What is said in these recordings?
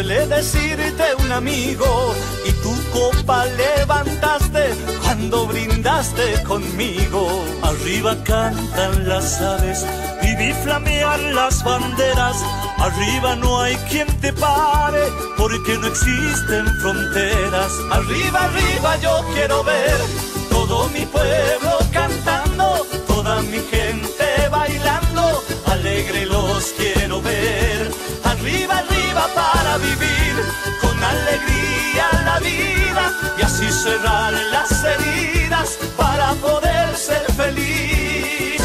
suele decirte un amigo, y tu copa levantaste cuando brindaste conmigo. Arriba cantan las aves y vi flamear las banderas. Arriba no hay quien te pare, porque no existen fronteras. Arriba, arriba yo quiero ver todo mi pueblo cantando, toda mi gente bailando, alegre los quiero ver. Arriba, arriba para vivir con alegría la vida, y así cerrar las heridas para poder ser feliz.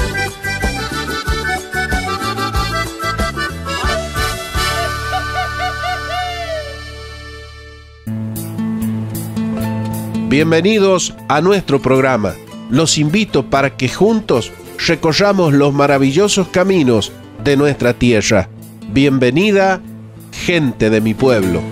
Bienvenidos a nuestro programa. Los invito para que juntos recorramos los maravillosos caminos de nuestra tierra. Bienvenida, gente de mi pueblo.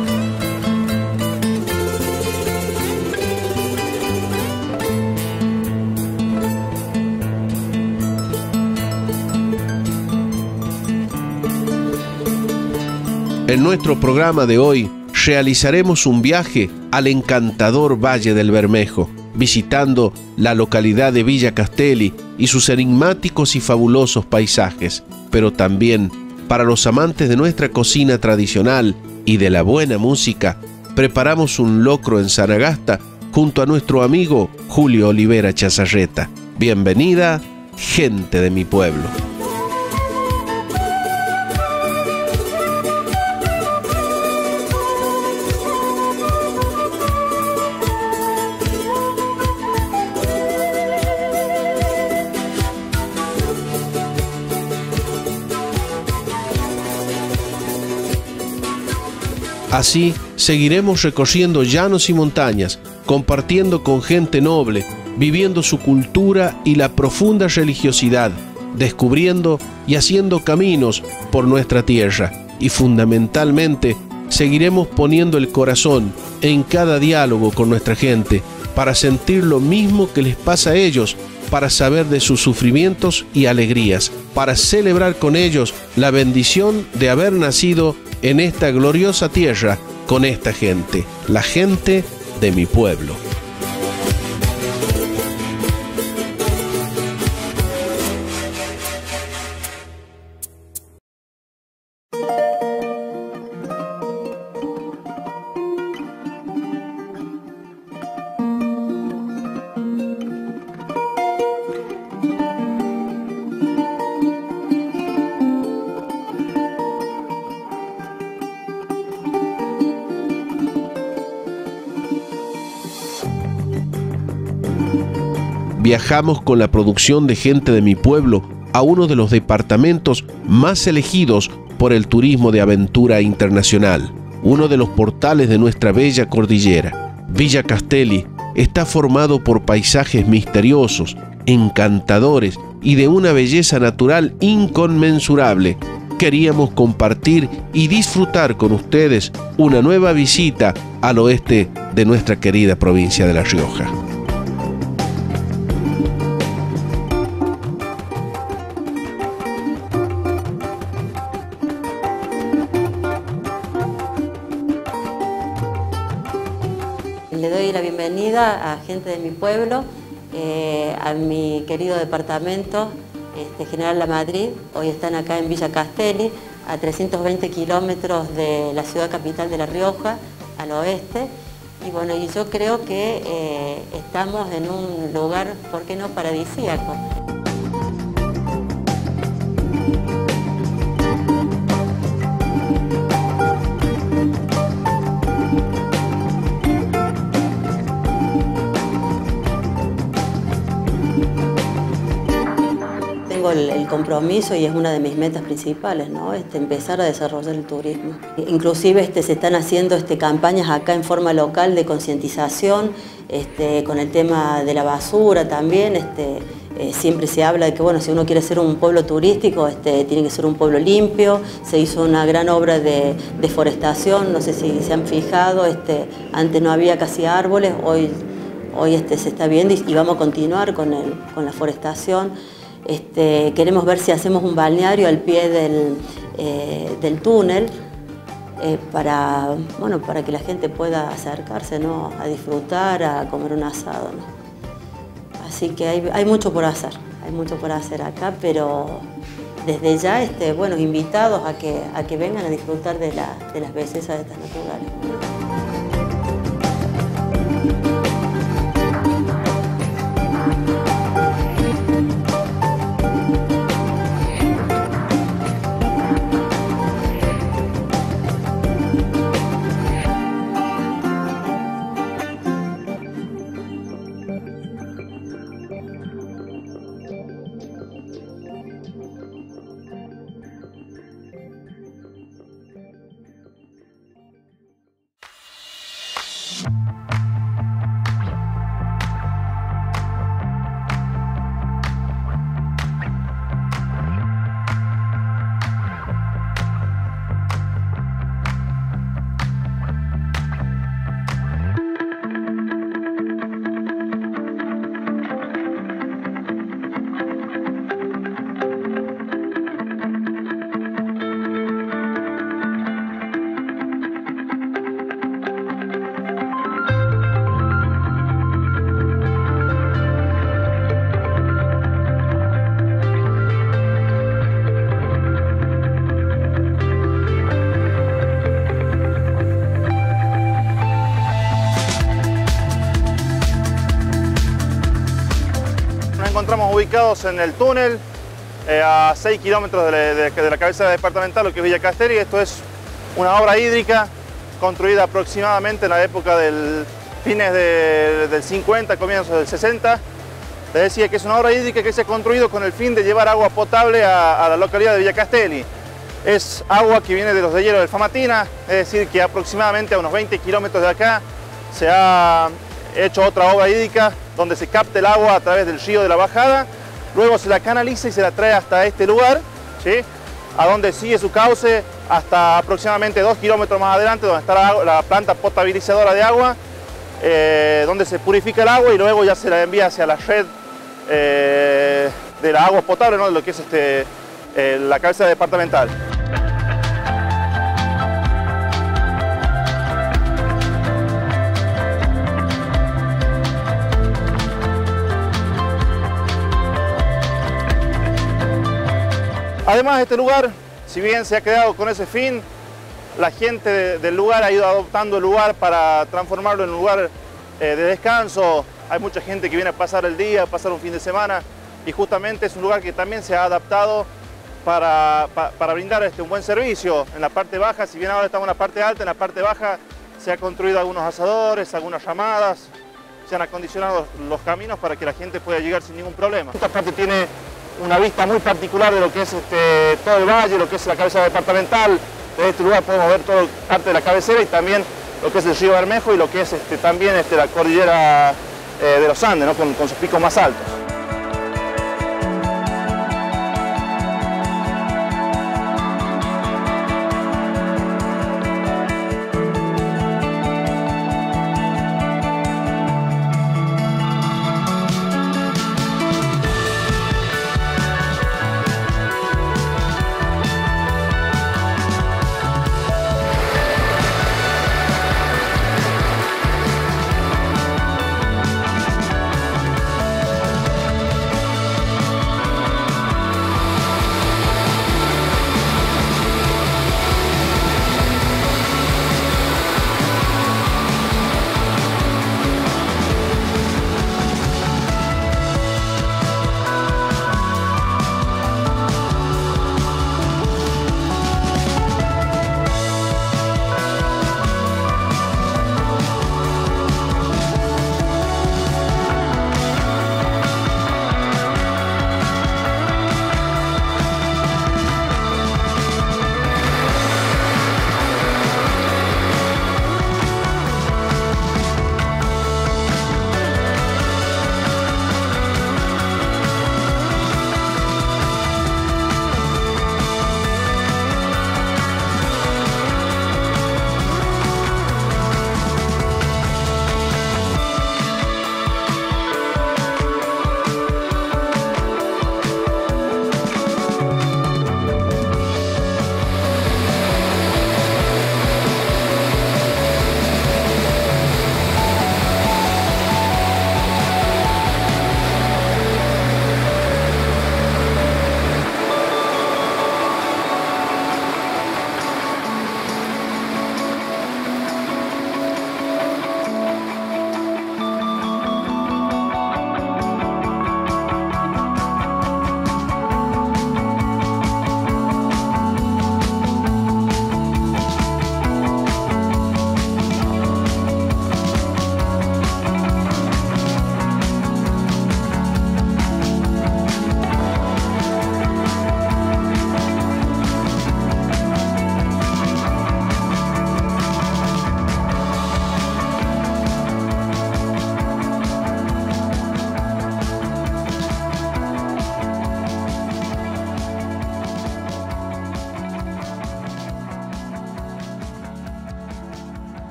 En nuestro programa de hoy realizaremos un viaje al encantador Valle del Bermejo, visitando la localidad de Villa Castelli y sus enigmáticos y fabulosos paisajes, pero también para los amantes de nuestra cocina tradicional y de la buena música, preparamos un locro en Sanagasta junto a nuestro amigo Julio Olivera Chazarreta. Bienvenida, gente de mi pueblo. Así seguiremos recorriendo llanos y montañas, compartiendo con gente noble, viviendo su cultura y la profunda religiosidad, descubriendo y haciendo caminos por nuestra tierra. Y fundamentalmente, seguiremos poniendo el corazón en cada diálogo con nuestra gente, para sentir lo mismo que les pasa a ellos, para saber de sus sufrimientos y alegrías, para celebrar con ellos la bendición de haber nacido en esta gloriosa tierra con esta gente, la gente de mi pueblo. Viajamos con la producción de gente de mi pueblo a uno de los departamentos más elegidos por el turismo de aventura internacional, uno de los portales de nuestra bella cordillera. Villa Castelli está formado por paisajes misteriosos, encantadores y de una belleza natural inconmensurable. Queríamos compartir y disfrutar con ustedes una nueva visita al oeste de nuestra querida provincia de La Rioja. Le doy la bienvenida a gente de mi pueblo, a mi querido departamento General La Madrid. Hoy están acá en Villa Castelli, a 320 kilómetros de la ciudad capital de La Rioja, al oeste. Y bueno, y yo creo que estamos en un lugar, ¿por qué no?, paradisíaco. Tengo el compromiso y es una de mis metas principales, ¿no? Empezar a desarrollar el turismo. Inclusive se están haciendo campañas acá en forma local de concientización, con el tema de la basura también. Siempre se habla de que, bueno, si uno quiere ser un pueblo turístico, tiene que ser un pueblo limpio. Se hizo una gran obra de deforestación, no sé si se han fijado, antes no había casi árboles, hoy se está viendo y vamos a continuar con la forestación. Queremos ver si hacemos un balneario al pie del túnel, para que la gente pueda acercarse, ¿no? A disfrutar, a comer un asado, ¿no? Así que hay mucho por hacer acá, pero desde ya, invitados a que vengan a disfrutar de las bellezas de estas naturales. Encontramos ubicados en el túnel a 6 kilómetros de la cabecera departamental, lo que es Villa Castelli. Esto es una obra hídrica construida aproximadamente en la época del fines del 50, comienzos del 60. Les decía que es una obra hídrica que se ha construido con el fin de llevar agua potable a la localidad de Villa Castelli. Es agua que viene de los deshielos del Famatina, es decir, que aproximadamente a unos 20 kilómetros de acá se ha hecho otra obra hídrica donde se capta el agua a través del río de la bajada, luego se la canaliza y se la trae hasta este lugar, ¿sí? A donde sigue su cauce hasta aproximadamente 2 kilómetros más adelante, donde está la planta potabilizadora de agua, donde se purifica el agua y luego ya se la envía hacia la red de la agua potable, ¿no? De lo que es la cabecera departamental. Además, este lugar, si bien se ha creado con ese fin, la gente del lugar ha ido adoptando el lugar para transformarlo en un lugar de descanso. Hay mucha gente que viene a pasar el día, a pasar un fin de semana, y justamente es un lugar que también se ha adaptado para brindar un buen servicio. En la parte baja, si bien ahora estamos en la parte alta, en la parte baja se han construido algunos asadores, algunas ramadas, se han acondicionado los caminos para que la gente pueda llegar sin ningún problema. Esta parte tiene una vista muy particular de lo que es todo el valle, lo que es la cabecera departamental. Desde este lugar podemos ver toda parte de la cabecera y también lo que es el río Bermejo y lo que es también la cordillera de los Andes, ¿no? con sus picos más altos.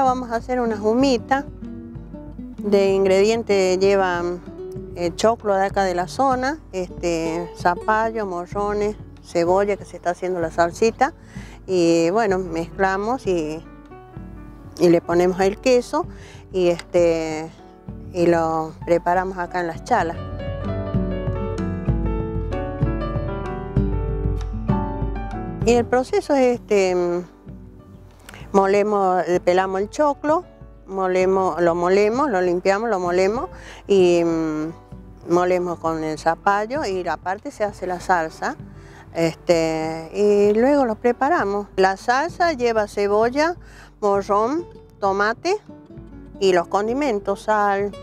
ahora vamos a hacer unas humitas. De ingredientes llevan choclo de acá de la zona, zapallo, morrones, cebolla que se está haciendo la salsita. Y bueno, mezclamos y le ponemos el queso y lo preparamos acá en las chalas. Y el proceso es pelamos el choclo, lo limpiamos, lo molemos y molemos con el zapallo y aparte se hace la salsa. Y luego lo preparamos. La salsa lleva cebolla, morrón, tomate y los condimentos, sal,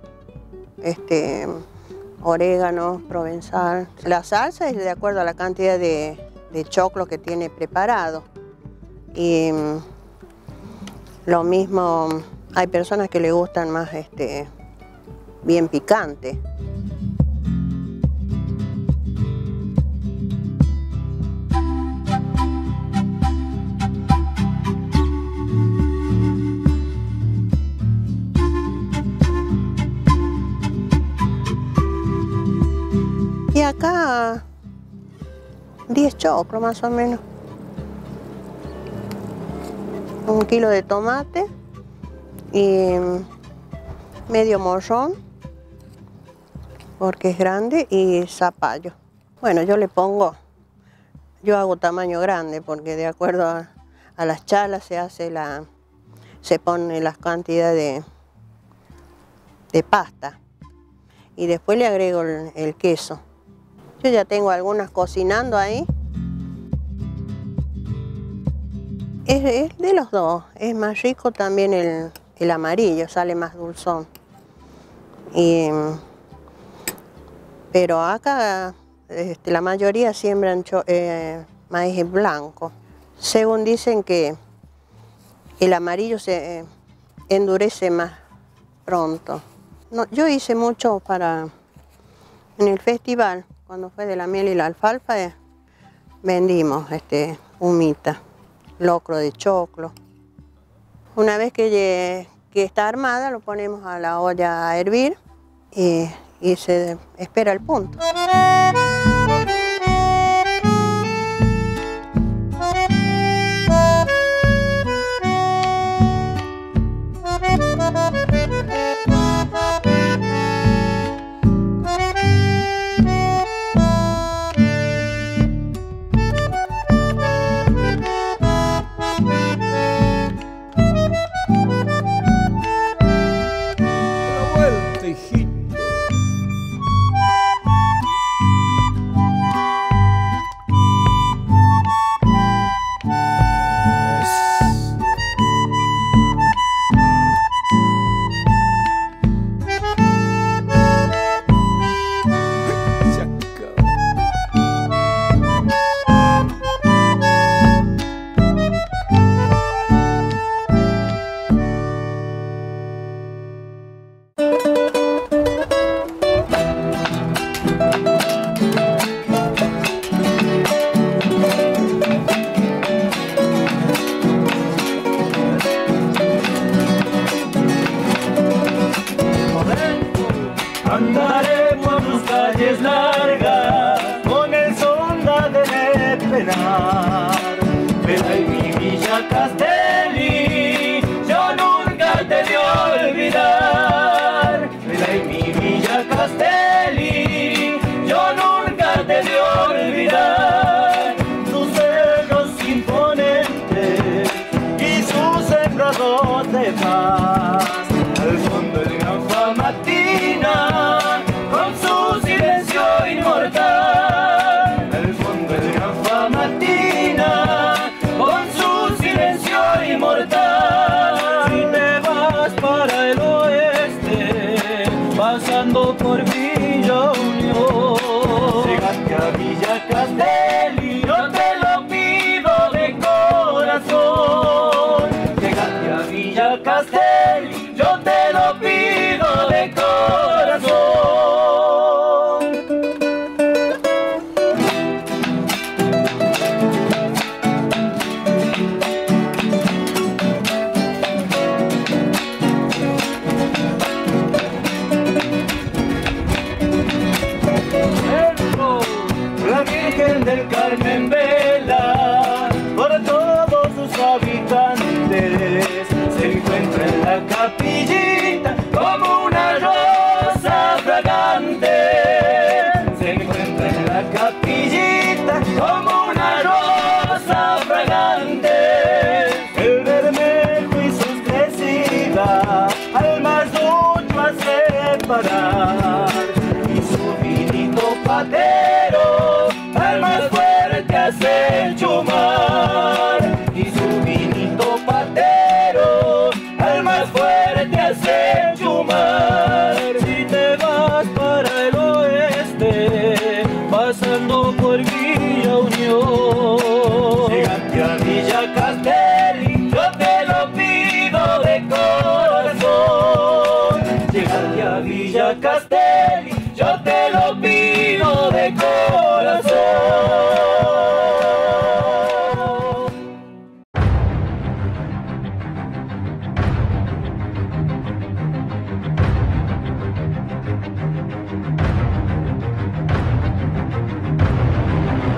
orégano, provenzal. La salsa es de acuerdo a la cantidad de choclo que tiene preparado. Y lo mismo, hay personas que le gustan más bien picante. Y acá 10 choclos más o menos. 1 kilo de tomate y medio morrón, porque es grande, y zapallo. Bueno, yo hago tamaño grande porque de acuerdo a las chalas se pone las cantidades de pasta y después le agrego el queso. Yo ya tengo algunas cocinando ahí. Es de los dos, es más rico también el amarillo, sale más dulzón. Pero acá la mayoría siembran maíz blanco. Según dicen que el amarillo se endurece más pronto. No, yo hice mucho en el festival, cuando fue de la miel y la alfalfa, vendimos humita, locro de choclo. Una vez que está armada, lo ponemos a la olla a hervir y se espera el punto. Andaremos tus calles largas con el sonda de penar. Pero en mi Villa Castelli yo nunca te de olvidar. Pero en mi Villa Castelli yo nunca te de olvidar. Sus cerros imponentes y sus sembrados de paz. Al fondo el gran Famatina con su silencio inmortal. Al fondo el gran Famatina con su silencio Carmen vela por todos sus habitantes. Se encuentra en la capillita como una rosa fragante. Se encuentra en la capillita como una rosa fragante. El Bermejo y sus crecidas al más mucho a separar, y su vinito patero al más fuerte hace chumar, y su vinito patero al más fuerte hace chumar. Si te vas para el oeste, pasando por Villa Unión, llegaste a Villa Castelli, yo te lo pido de corazón. Llegaste a Villa Castelli, yo te lo pido de corazón.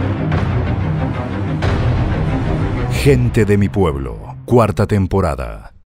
Gente de mi pueblo, 4ª temporada.